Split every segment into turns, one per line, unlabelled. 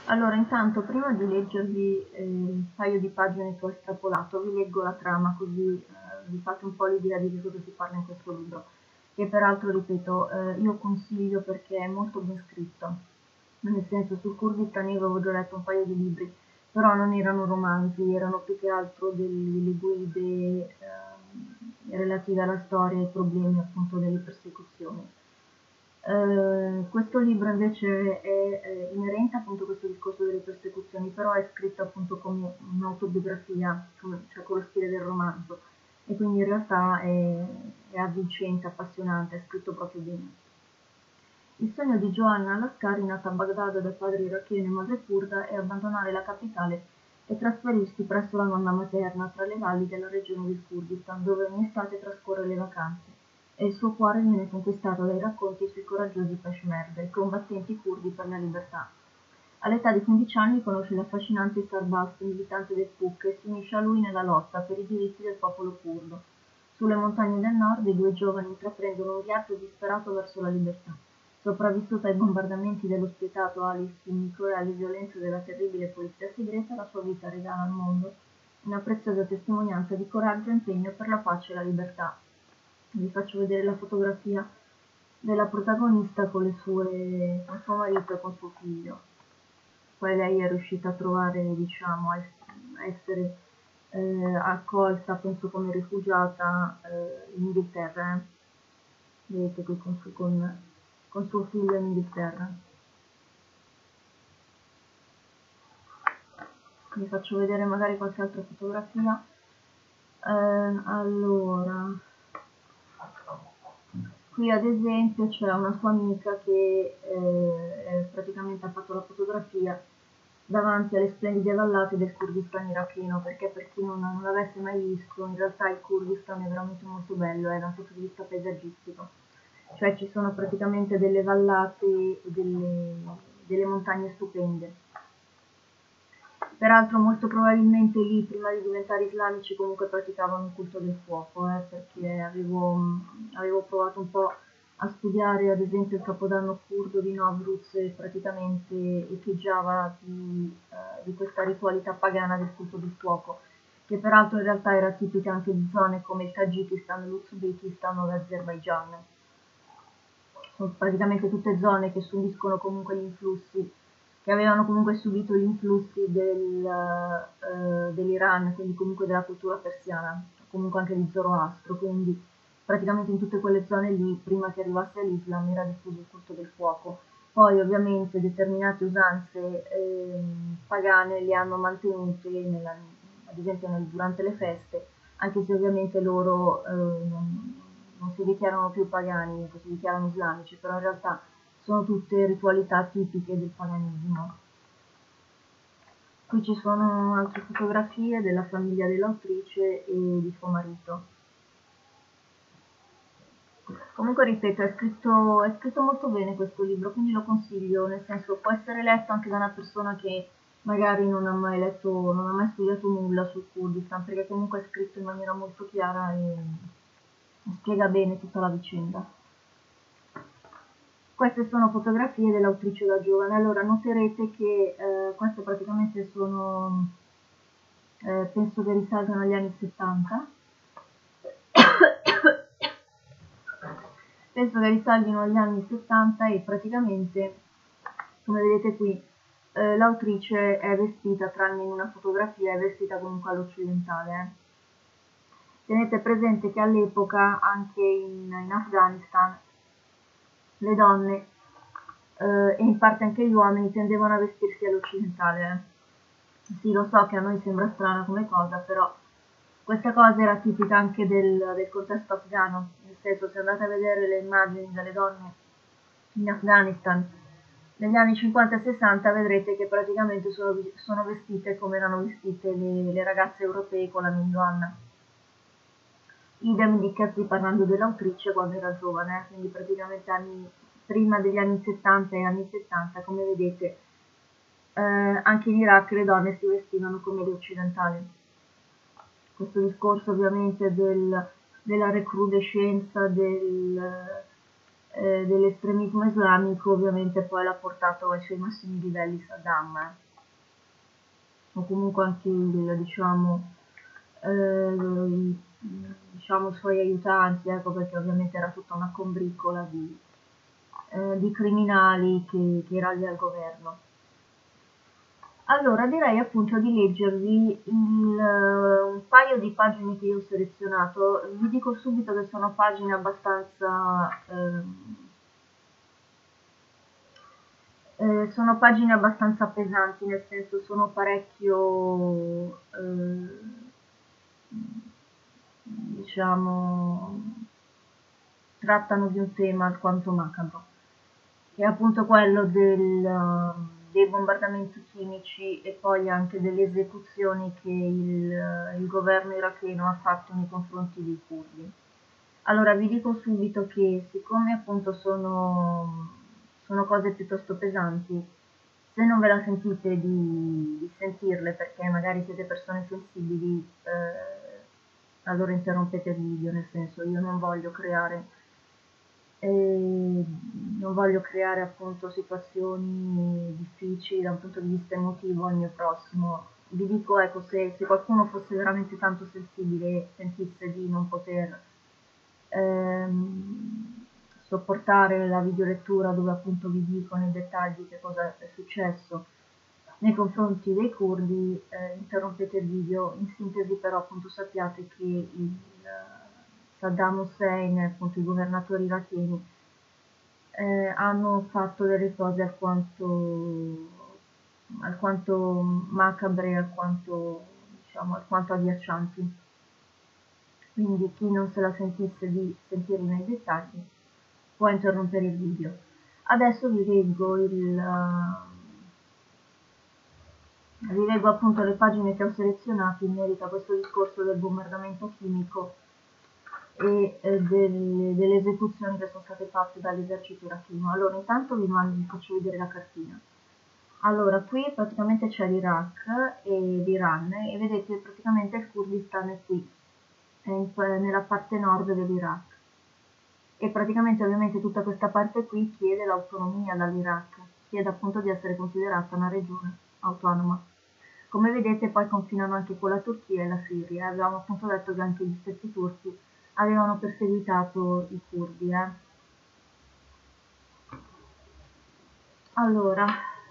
Allora, intanto, prima di leggervi un paio di pagine che ho estrapolato, vi leggo la trama così vi fate un po' l'idea di che cosa si parla in questo libro, che peraltro, ripeto, io consiglio perché è molto ben scritto, nel senso sul Kurdistan io avevo già letto un paio di libri, però non erano romanzi, erano più che altro delle guide relative alla storia e ai problemi appunto delle persecuzioni. Questo libro invece è inerente appunto a questo discorso delle persecuzioni, però è scritto appunto come un'autobiografia, cioè con lo stile del romanzo, e quindi in realtà è avvincente, appassionante, è scritto proprio bene. Il sogno di Joanna al-Askari, nata a Baghdad da padre iracheno e madre curda, è abbandonare la capitale e trasferirsi presso la nonna materna tra le valli della regione del Kurdistan, dove ogni estate trascorre le vacanze, e il suo cuore viene conquistato dai racconti sui coraggiosi Peshmerga, i combattenti curdi per la libertà. All'età di 15 anni conosce l'affascinante Starbast, militante del PUK, e si unisce a lui nella lotta per i diritti del popolo curdo. Sulle montagne del nord i due giovani intraprendono un viaggio disperato verso la libertà. Sopravvissuta ai bombardamenti dello spietato Ali Sinnico e alle violenze della terribile polizia segreta, la sua vita regala al mondo una preziosa testimonianza di coraggio e impegno per la pace e la libertà. Vi faccio vedere la fotografia della protagonista con suo marito e con suo figlio. Poi lei è riuscita a trovare, diciamo, a essere accolta, penso come rifugiata in Inghilterra. Vedete qui con suo figlio in Inghilterra. Vi faccio vedere magari qualche altra fotografia. Allora, qui ad esempio c'è una sua amica che praticamente ha fatto la fotografia davanti alle splendide vallate del Kurdistan iracheno, perché per chi non l'avesse mai visto, in realtà il Kurdistan è veramente molto bello, da un punto di vista paesaggistico. Cioè ci sono praticamente delle vallate e delle montagne stupende. Peraltro molto probabilmente lì, prima di diventare islamici, comunque praticavano il culto del fuoco, perché avevo provato un po' a studiare ad esempio il capodanno curdo di Nowruz e praticamente echeggiava di questa ritualità pagana del culto del fuoco, che peraltro in realtà era tipica anche di zone come il Tagikistan, l'Uzbekistan o l'Azerbaigian. Sono praticamente tutte zone che subiscono comunque gli influssi, che avevano comunque subito gli influssi dell'Iran, quindi comunque della cultura persiana, comunque anche di Zoroastro, quindi praticamente in tutte quelle zone lì, prima che arrivasse l'Islam, era diffuso il culto del fuoco. Poi ovviamente determinate usanze pagane le hanno mantenute, ad esempio durante le feste, anche se ovviamente loro non si dichiarano più pagani, si dichiarano islamici, però in realtà sono tutte ritualità tipiche del paganismo. Qui ci sono altre fotografie della famiglia dell'autrice e di suo marito. Comunque ripeto, è scritto molto bene questo libro, quindi lo consiglio, nel senso può essere letto anche da una persona che magari non ha mai letto, non ha mai studiato nulla sul Kurdistan, perché comunque è scritto in maniera molto chiara e spiega bene tutta la vicenda. Queste sono fotografie dell'autrice da giovane. Allora noterete che queste praticamente sono, penso che risalgano agli anni 70. Penso che risalgino agli anni 70 e praticamente, come vedete qui, l'autrice è vestita, tranne in una fotografia, è vestita comunque all'occidentale. Tenete presente che all'epoca anche in Afghanistan le donne e in parte anche gli uomini tendevano a vestirsi all'occidentale. Sì, lo so che a noi sembra strana come cosa, però questa cosa era tipica anche del contesto afghano, nel senso, se andate a vedere le immagini delle donne in Afghanistan negli anni 50 e 60 vedrete che praticamente sono vestite come erano vestite le ragazze europee con la minigonna. Idem dicasi parlando dell'autrice quando era giovane, quindi praticamente prima degli anni 70 e anni 70, come vedete, anche in Iraq le donne si vestivano come le occidentali. Questo discorso ovviamente della recrudescenza dell'estremismo islamico ovviamente poi l'ha portato ai suoi massimi livelli Saddam, o comunque anche diciamo i suoi aiutanti, ecco, perché ovviamente era tutta una combriccola di criminali che era lì al governo. Allora direi appunto di leggervi un paio di pagine che io ho selezionato. Vi dico subito che sono pagine abbastanza pesanti, nel senso sono parecchio, diciamo, trattano di un tema alquanto macabro, che è appunto quello dei bombardamenti chimici e poi anche delle esecuzioni che il governo iracheno ha fatto nei confronti dei curdi. Allora vi dico subito che siccome appunto sono cose piuttosto pesanti, se non ve la sentite di sentirle perché magari siete persone sensibili, allora interrompete il video, nel senso io non voglio creare appunto situazioni difficili da un punto di vista emotivo al mio prossimo. Vi dico, ecco, se qualcuno fosse veramente tanto sensibile e sentisse di non poter sopportare la videolettura dove appunto vi dico nei dettagli che cosa è successo nei confronti dei curdi, interrompete il video. In sintesi però appunto sappiate che Saddam Hussein e appunto i governatori iracheni hanno fatto delle cose alquanto macabre, alquanto agghiaccianti. Quindi chi non se la sentisse di sentirli nei dettagli può interrompere il video. Adesso vi leggo appunto le pagine che ho selezionato in merito a questo discorso del bombardamento chimico e delle esecuzioni che sono state fatte dall'esercito iracheno. Allora intanto vi faccio vedere la cartina. Allora qui praticamente c'è l'Iraq e l'Iran e vedete praticamente il Kurdistan è qui, nella parte nord dell'Iraq, e praticamente ovviamente tutta questa parte qui chiede l'autonomia dall'Iraq, chiede appunto di essere considerata una regione autonoma. Come vedete poi confinano anche con la Turchia e la Siria. Abbiamo appunto detto che anche gli stessi turchi avevano perseguitato i curdi. Allora,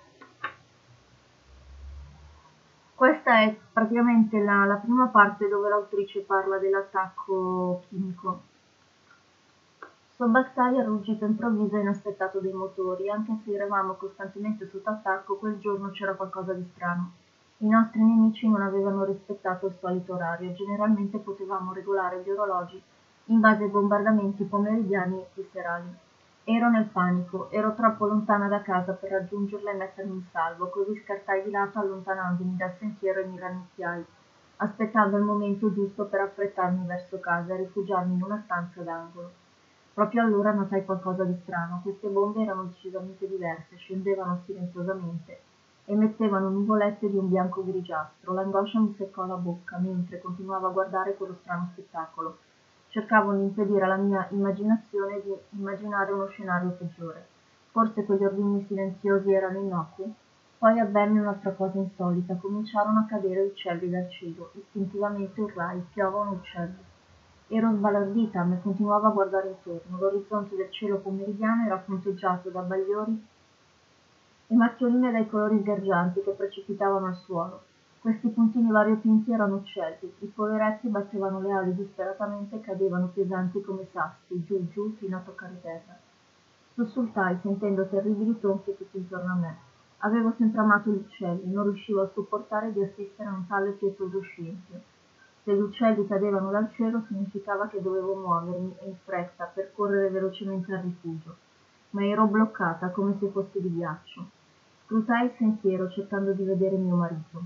questa è praticamente la prima parte dove l'autrice parla dell'attacco chimico. Sobbalzai al ruggito improvviso e inaspettato dei motori. Anche se eravamo costantemente sotto attacco, quel giorno c'era qualcosa di strano. I nostri nemici non avevano rispettato il solito orario. Generalmente potevamo regolare gli orologi in base ai bombardamenti pomeridiani e serali. Ero nel panico, ero troppo lontana da casa per raggiungerla e mettermi in salvo, così scartai di lato allontanandomi dal sentiero e mi rannicchiai, aspettando il momento giusto per affrettarmi verso casa e rifugiarmi in una stanza d'angolo. Proprio allora notai qualcosa di strano. Queste bombe erano decisamente diverse, scendevano silenziosamente, emettevano nuvolette di un bianco grigiastro. L'angoscia mi seccò la bocca, mentre continuavo a guardare quello strano spettacolo. Cercavo di impedire alla mia immaginazione di immaginare uno scenario peggiore. Forse quegli ordigni silenziosi erano innocui? Poi avvenne un'altra cosa insolita. Cominciarono a cadere uccelli dal cielo. Istintivamente urlai: piovono uccelli. Ero sbalordita, ma continuavo a guardare intorno. L'orizzonte del cielo pomeridiano era punteggiato da bagliori e macchioline dai colori sgargianti che precipitavano al suolo. Questi puntini variopinti erano uccelli. I poveretti battevano le ali disperatamente e cadevano pesanti come sassi, giù giù fino a toccare terra. Sussultai, sentendo terribili tonfi tutti intorno a me. Avevo sempre amato gli uccelli, non riuscivo a sopportare di assistere a un tale pietoso scempio. Se gli uccelli cadevano dal cielo significava che dovevo muovermi e in fretta per correre velocemente al rifugio, ma ero bloccata come se fossi di ghiaccio. Scrutai il sentiero cercando di vedere mio marito.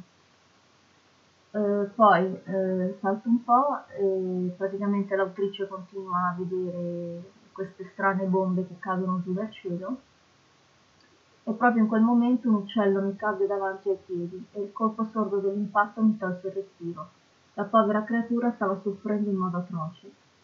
Poi salto un po' e praticamente l'autrice continua a vedere queste strane bombe che cadono giù dal cielo e proprio in quel momento un uccello mi cadde davanti ai piedi e il colpo sordo dell'impatto mi tolse il respiro. La povera creatura stava soffrendo in modo atroce.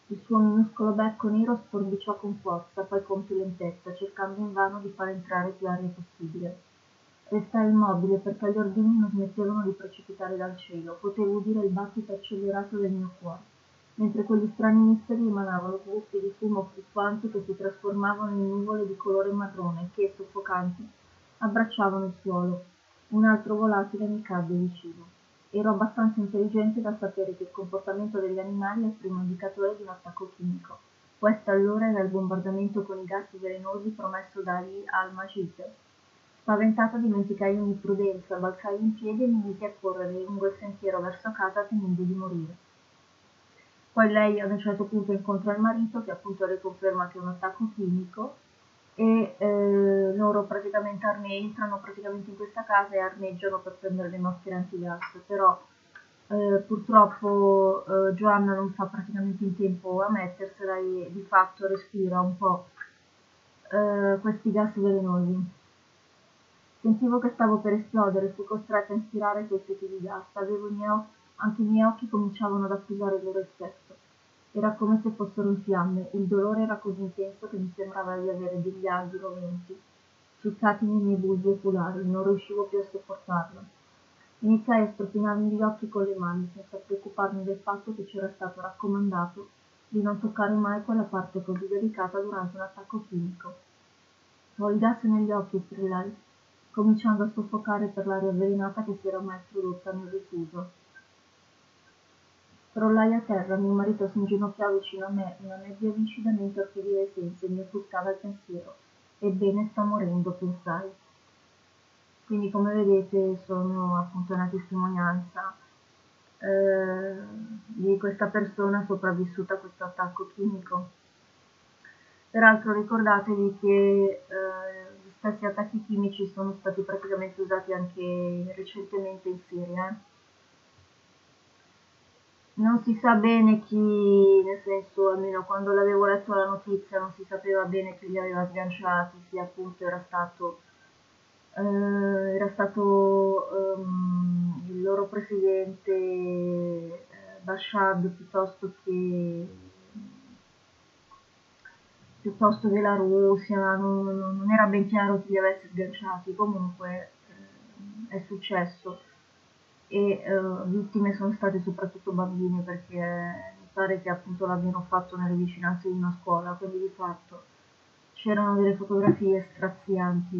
Il suo minuscolo becco nero sforbiciò con forza, poi con più lentezza, cercando invano di far entrare più aria possibile. Restai immobile perché gli ordini non smettevano di precipitare dal cielo. Potevo udire il battito accelerato del mio cuore, mentre quegli strani missili emanavano gruppi di fumo fluttuanti che si trasformavano in nuvole di colore marrone e che, soffocanti, abbracciavano il suolo. Un altro volatile mi cadde vicino. Ero abbastanza intelligente da sapere che il comportamento degli animali è il primo indicatore di un attacco chimico. Questo allora era il bombardamento con i gas velenosi promesso da Ali al-Majid. Spaventato dimenticai ogni prudenza, balzai in piedi e mi misi a correre lungo il sentiero verso casa temendo di morire. Poi lei ad un certo punto incontra il marito che appunto le conferma che è un attacco chimico e loro praticamente entrano praticamente in questa casa e armeggiano per prendere le maschere antigas, però purtroppo Joanna non fa praticamente in tempo a mettersela e di fatto respira un po' questi gas velenosi. Sentivo che stavo per esplodere, fui costretta a inspirare quei feti di gas. Anche i miei occhi cominciavano ad accusare il loro effetto. Era come se fossero in fiamme. Il dolore era così intenso che mi sembrava di avere degli aghi roventi ficcati nei miei bulbi oculari. Non riuscivo più a sopportarlo. Iniziai a strofinarmi gli occhi con le mani, senza preoccuparmi del fatto che c'era stato raccomandato di non toccare mai quella parte così delicata durante un attacco chimico. Ho il gas negli occhi, strillai, cominciando a soffocare per l'aria avvelenata che si era mai prodotta nel rifugio. Crollai a terra, mio marito si inginocchiò vicino a me, una nebbia vicida mi intorpidiva i sensi e mi offuscava il pensiero. Ebbene, sto morendo, pensai. Quindi, come vedete, sono appunto una testimonianza di questa persona sopravvissuta a questo attacco chimico. Peraltro ricordatevi che gli stessi attacchi chimici sono stati praticamente usati anche recentemente in Siria. Non si sa bene chi, nel senso, almeno quando l'avevo letto la notizia, non si sapeva bene chi li aveva sganciati, se appunto era stato il loro presidente Bashar piuttosto che la Russia, non era ben chiaro chi li avesse sganciati, comunque è successo e vittime sono state soprattutto bambine perché mi pare che appunto l'abbiano fatto nelle vicinanze di una scuola, quindi di fatto c'erano delle fotografie strazianti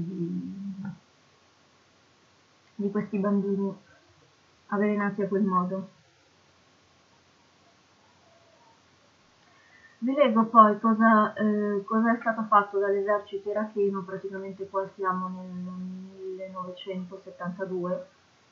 di questi bambini avvelenati a quel modo. Vi leggo poi cosa è stato fatto dall'esercito iracheno, praticamente qua siamo nel 1972,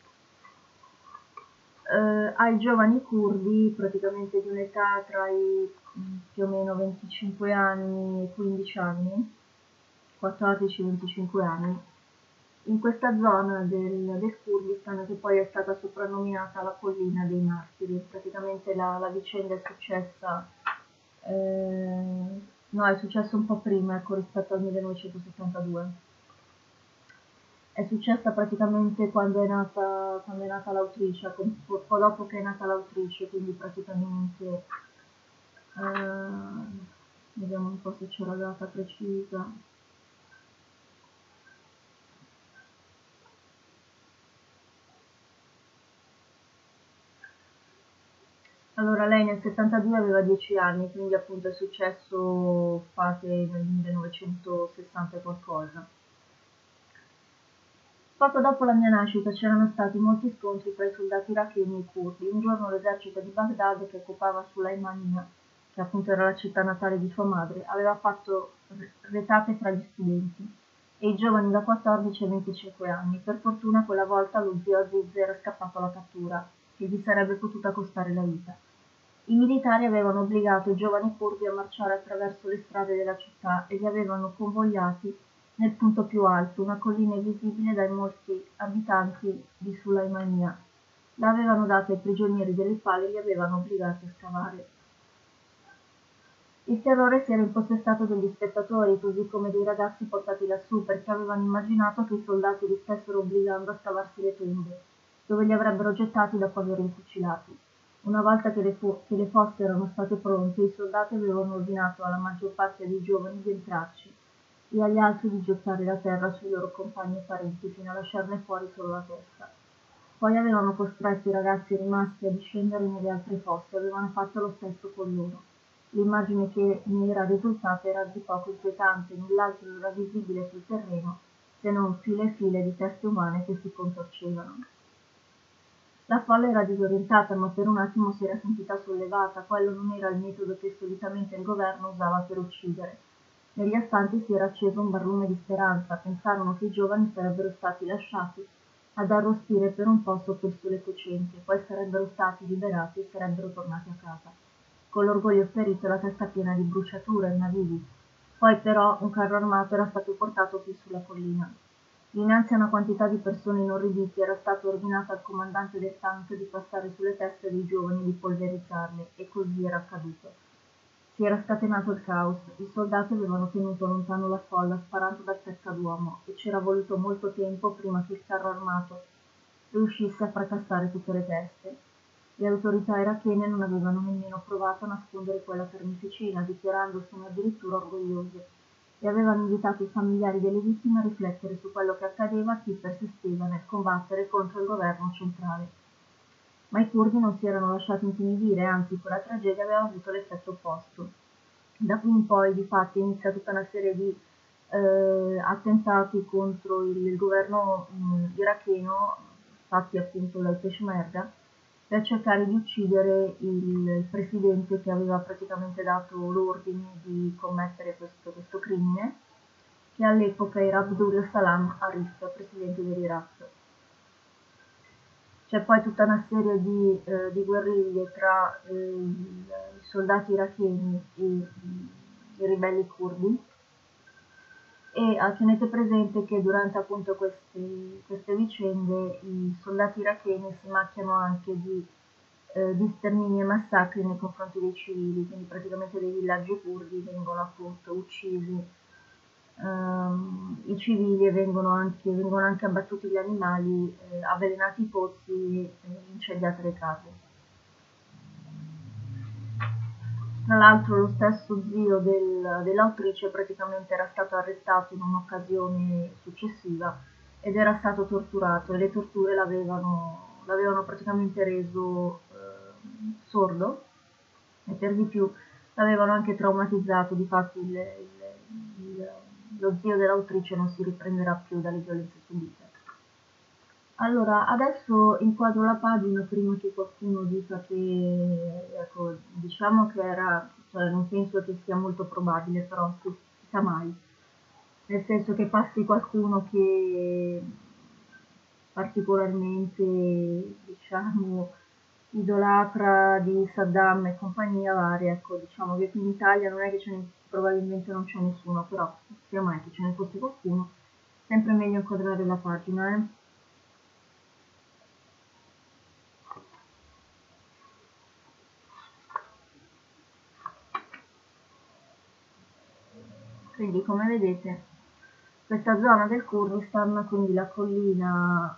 ai giovani curdi, praticamente di un'età tra i più o meno 25 anni e 15 anni, 14-25 anni, in questa zona del Kurdistan che poi è stata soprannominata la collina dei martiri. Praticamente la vicenda è successa, no, è successo un po' prima, ecco, rispetto al 1972. È successa praticamente quando è nata l'autrice, un po' dopo che è nata l'autrice, quindi praticamente, vediamo un po' se c'è la data precisa. Allora, lei nel 72 aveva 10 anni, quindi appunto è successo fate nel 1960 e qualcosa. Poco dopo la mia nascita c'erano stati molti scontri tra i soldati iracheni e i curdi. Un giorno l'esercito di Baghdad, che occupava Sulaimania, che appunto era la città natale di sua madre, aveva fatto retate tra gli studenti e i giovani da 14 e 25 anni. Per fortuna quella volta lo zio Aziz era scappato alla cattura, che gli sarebbe potuta costare la vita. I militari avevano obbligato i giovani curdi a marciare attraverso le strade della città e li avevano convogliati nel punto più alto, una collina visibile dai molti abitanti di Sulaimania. L'avevano data ai prigionieri delle pale e li avevano obbligati a scavare. Il terrore si era impossessato degli spettatori, così come dei ragazzi portati lassù, perché avevano immaginato che i soldati li stessero obbligando a scavarsi le tombe, dove li avrebbero gettati dopo averli fucilati. Una volta che le fosse erano state pronte, i soldati avevano ordinato alla maggior parte dei giovani di entrarci e agli altri di gettare la terra sui loro compagni e parenti fino a lasciarne fuori solo la testa. Poi avevano costretto i ragazzi rimasti a discendere nelle altre fosse e avevano fatto lo stesso con loro. L'immagine che ne era risultata era di poco inquietante, null'altro era visibile sul terreno se non file e file di teste umane che si contorcevano. La folla era disorientata, ma per un attimo si era sentita sollevata. Quello non era il metodo che solitamente il governo usava per uccidere. Negli astanti si era acceso un barlume di speranza. Pensarono che i giovani sarebbero stati lasciati ad arrostire per un po' sotto il sole cocente, poi sarebbero stati liberati e sarebbero tornati a casa, con l'orgoglio ferito e la testa piena di bruciature e navigli. Poi però un carro armato era stato portato qui sulla collina. Dinanzi a una quantità di persone inorridite era stato ordinato al comandante del tank di passare sulle teste dei giovani e di polverizzarle, e così era accaduto. Si era scatenato il caos, i soldati avevano tenuto lontano la folla sparando dal pescaduomo e c'era voluto molto tempo prima che il carro armato riuscisse a fracassare tutte le teste. Le autorità irachene non avevano nemmeno provato a nascondere quella carneficina, dichiarandosene addirittura orgogliose, e avevano invitato i familiari delle vittime a riflettere su quello che accadeva a chi persisteva nel combattere contro il governo centrale. Ma i curdi non si erano lasciati intimidire, anzi quella tragedia aveva avuto l'effetto opposto. Da qui in poi, difatti, inizia tutta una serie di attentati contro il governo iracheno, fatti appunto dal Peshmerga, per cercare di uccidere il presidente che aveva praticamente dato l'ordine di commettere questo crimine, che all'epoca era Abdul Salam Arif, presidente dell'Iraq. C'è poi tutta una serie di guerriglie tra i soldati iracheni e i ribelli curdi, e tenete presente che durante appunto queste vicende i soldati iracheni si macchiano anche di stermini e massacri nei confronti dei civili, quindi praticamente dei villaggi curdi vengono appunto uccisi i civili e vengono anche abbattuti gli animali, avvelenati i pozzi e incendiate le case. Tra l'altro lo stesso zio dell'autrice praticamente era stato arrestato in un'occasione successiva ed era stato torturato, e le torture l'avevano praticamente reso sordo, e per di più l'avevano anche traumatizzato. Difatti lo zio dell'autrice non si riprenderà più dalle violenze subite. Allora, adesso inquadro la pagina prima che qualcuno dica che, ecco, diciamo che era, cioè non penso che sia molto probabile, però si sa mai. Nel senso che passi qualcuno che particolarmente, diciamo, idolatra di Saddam e compagnia varia, ecco, diciamo che qui in Italia non è che probabilmente non c'è nessuno, però sia mai che ce ne fosse qualcuno, sempre meglio inquadrare la pagina, eh. Quindi come vedete questa zona del Kurdistan, quindi la collina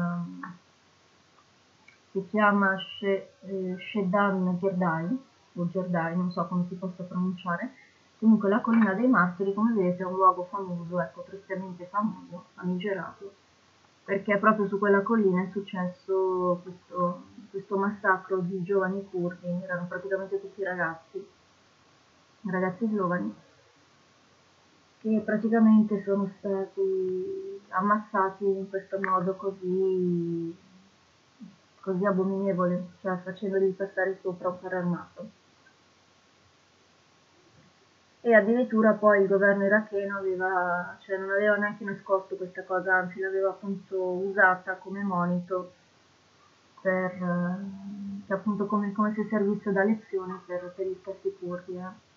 si chiama Shedan Gerdai, o Gerdai, non so come si possa pronunciare, comunque la collina dei martiri, come vedete, è un luogo famoso, ecco, tristemente famoso, famigerato, perché proprio su quella collina è successo questo massacro di giovani curdi, erano praticamente tutti ragazzi giovani, che praticamente sono stati ammazzati in questo modo così abominevole, cioè facendogli passare sopra un carro armato. E addirittura poi il governo iracheno cioè non aveva neanche nascosto questa cosa, anzi l'aveva appunto usata come monito cioè appunto come se servisse da lezione per gli stessi curdi.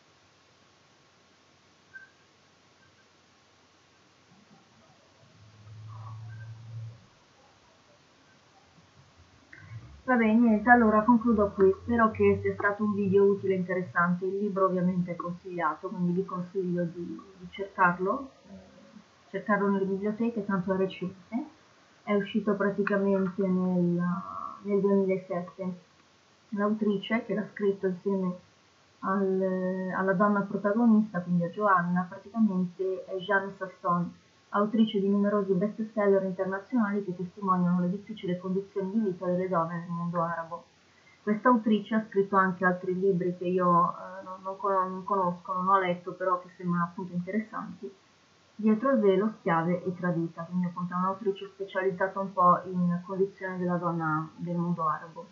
Va bene, niente, allora concludo qui. Spero che sia stato un video utile e interessante. Il libro ovviamente è consigliato, quindi vi consiglio di cercarlo nelle biblioteche, tanto è recente. È uscito praticamente nel 2007. l'autrice che l'ha scritto insieme alla donna protagonista, quindi a Joanna, praticamente è Jeanne Sasson, autrice di numerosi bestseller internazionali che testimoniano le difficili condizioni di vita delle donne nel mondo arabo. Questa autrice ha scritto anche altri libri che io non conosco, non ho letto, però che sembrano appunto interessanti. Dietro il velo, Schiave e Tradita, quindi appunto è un'autrice specializzata un po' in condizioni della donna del mondo arabo.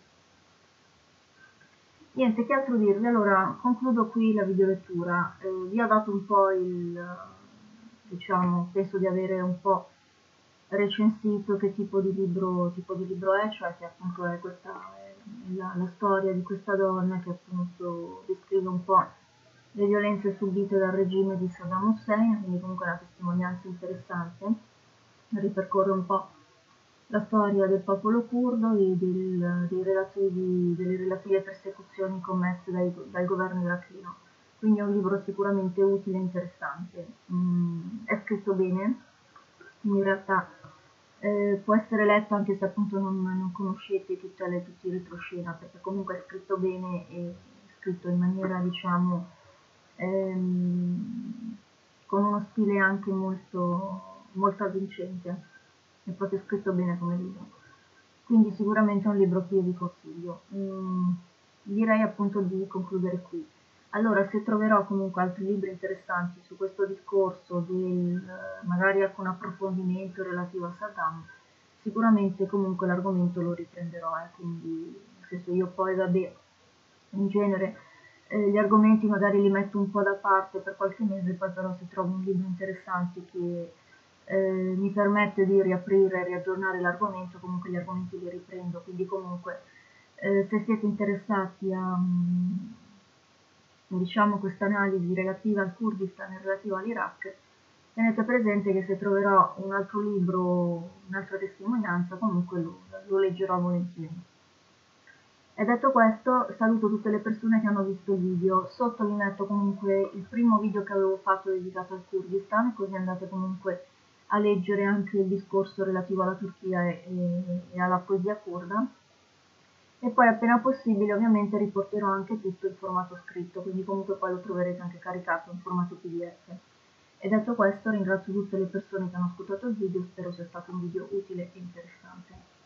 Niente, che altro dirvi? Allora, concludo qui la videolettura. Vi ho dato un po' diciamo, penso di avere un po' recensito che tipo di libro è, cioè che appunto è la storia di questa donna che appunto descrive un po' le violenze subite dal regime di Saddam Hussein, quindi comunque è una testimonianza interessante, ripercorre un po' la storia del popolo curdo e delle relative persecuzioni commesse dal governo iracheno. Quindi è un libro sicuramente utile e interessante. È scritto bene, in realtà può essere letto anche se appunto non conoscete tutti i retroscena, perché comunque è scritto bene e è scritto in maniera, diciamo, con uno stile anche molto avvincente, è proprio scritto bene come libro. Quindi sicuramente è un libro che io vi consiglio. Direi appunto di concludere qui. Allora, se troverò comunque altri libri interessanti su questo discorso, magari alcun approfondimento relativo a Saddam, sicuramente comunque l'argomento lo riprenderò, quindi nel senso io poi vabbè, in genere gli argomenti magari li metto un po' da parte per qualche mese, poi però se trovo un libro interessante che mi permette di riaprire e riaggiornare l'argomento, comunque gli argomenti li riprendo, quindi comunque se siete interessati a diciamo questa analisi relativa al Kurdistan e relativa all'Iraq, tenete presente che se troverò un altro libro, un'altra testimonianza, comunque lo leggerò volentieri. E detto questo, saluto tutte le persone che hanno visto il video. Sotto vi metto comunque il primo video che avevo fatto dedicato al Kurdistan, così andate comunque a leggere anche il discorso relativo alla Turchia e alla poesia kurda. E poi appena possibile ovviamente riporterò anche tutto in formato scritto, quindi comunque poi lo troverete anche caricato in formato PDF. E detto questo ringrazio tutte le persone che hanno ascoltato il video, spero sia stato un video utile e interessante.